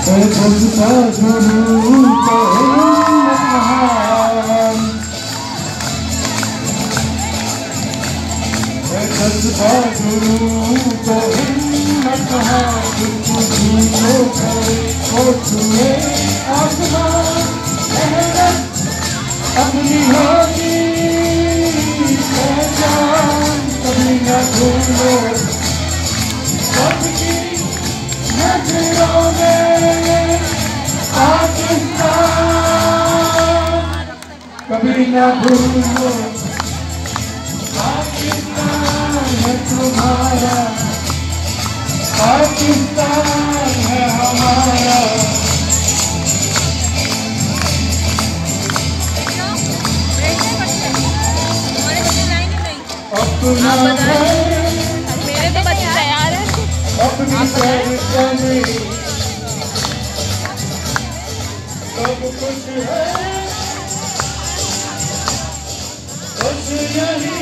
जज्बा गुरु को महान, जज्बा गुरु को हिम्मत महान, जीनो करे वो छुए आसमान, मेहनत अपनी होगी पहचान, कभी न भूलो सबकी नजरों में पाकिस्तान, कभी न भूलो पाकिस्तान है तुम्हारा, पाकिस्तान है हमारा। अपना मेरे तो बच्चे तैयार है, अपनी सरजमी सब कुछ है, बस यही